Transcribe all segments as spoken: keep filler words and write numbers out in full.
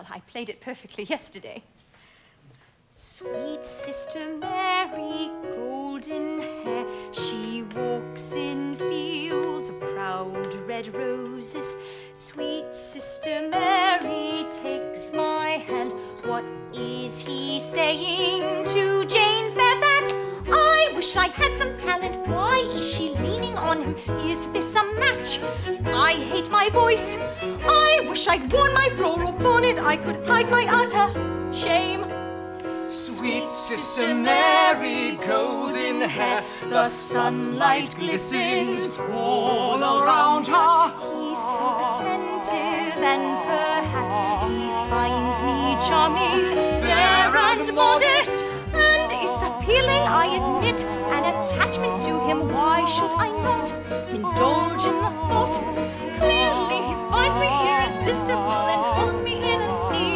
Well, I played it perfectly yesterday. Sweet Sister Mary, golden hair, she walks in fields of proud red roses. Sweet Sister Mary takes my hand. What is he saying to Jane Fairfax? I wish I had some talent. Why is she leaning on him? Is this a match? I hate my voice. I wish I'd worn my floral bonnet. I could hide my utter shame. Sweet Sister Mary, golden hair, the sunlight glistens all around her. He's so attentive and perhaps he finds me charming, fair and modest. And it's appealing, I admit, an attachment to him. Why should I not indulge in the thought? Clearly he finds me irresistible and holds me in esteem.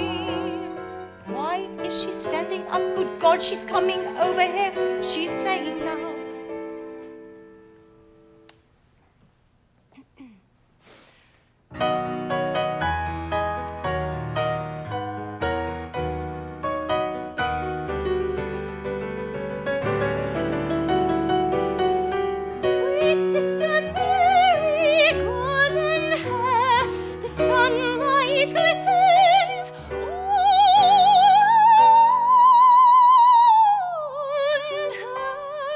Why is she standing up? Good God, she's coming over here. She's playing now. Sweet Sister Mary, golden hair, the sunlight glistens around her.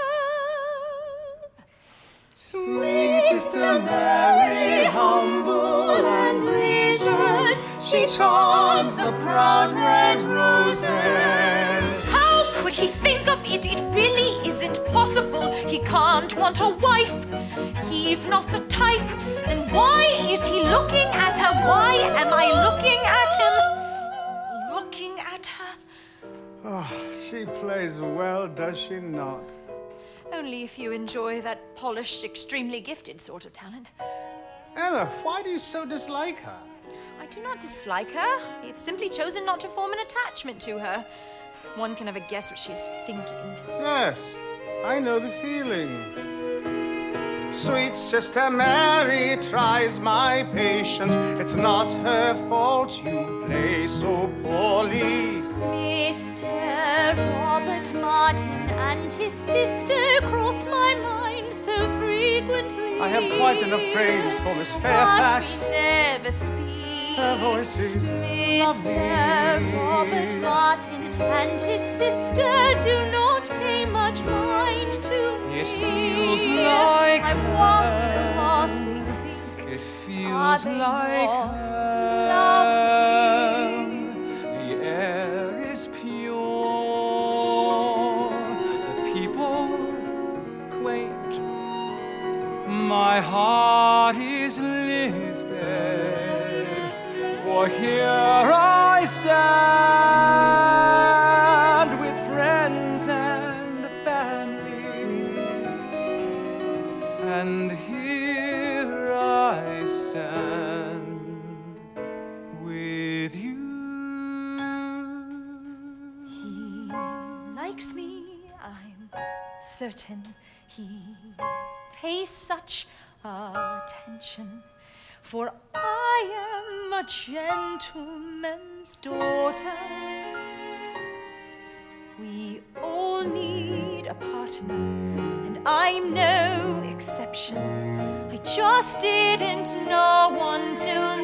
Sweet Sister Mary, humble and reserved, she charms the proud red roses. How could he think of it? It really isn't possible. He can't want a wife. He's not the type. Then why is he looking at her? Why am I looking at him? Looking at her? Oh, she plays well, does she not? Only if you enjoy that polished, extremely gifted sort of talent. Emma, why do you so dislike her? I do not dislike her. I have simply chosen not to form an attachment to her. One can never guess what she's thinking. Yes, I know the feeling. Sweet Sister Mary tries my patience. It's not her fault you play so poorly. Mister Robert Martin and his sister cross my mind so frequently. I have quite enough praise for Miss Fairfax. But we never speak. Her voice is Mister lovely. Robert Martin and his sister do not pay much mind to me. It feels like I wonder what they think. It Are feels they like not her. lovely? The air is pure, the people quaint. My heart is lifted, for here I stand with friends and a family, and here I stand with you. He likes me, I'm certain. He pays such attention, for I am a gentleman's daughter. We all need a partner, and I'm no exception. I just didn't know until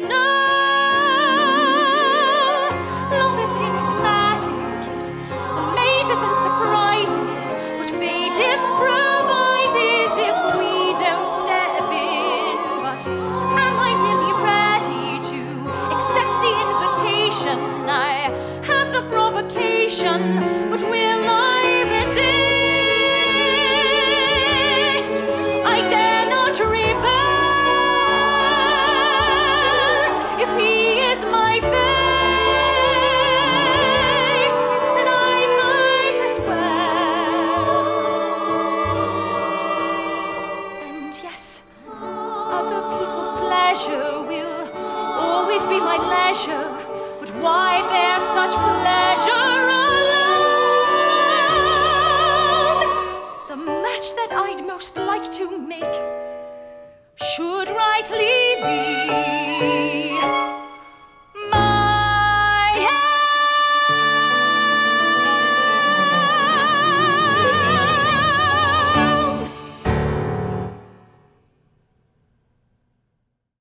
now. Love is enigmatic, it amazes and surprises. What fate improvises if we don't step in. But am I really ready to accept the invitation? I have the provocation, but will I resist? I dare not rebel. If he is my fate, then I might as well. And yes, other people's pleasure will always be my leisure, but why bear such pleasure alone? The match that I'd most like to make should rightly be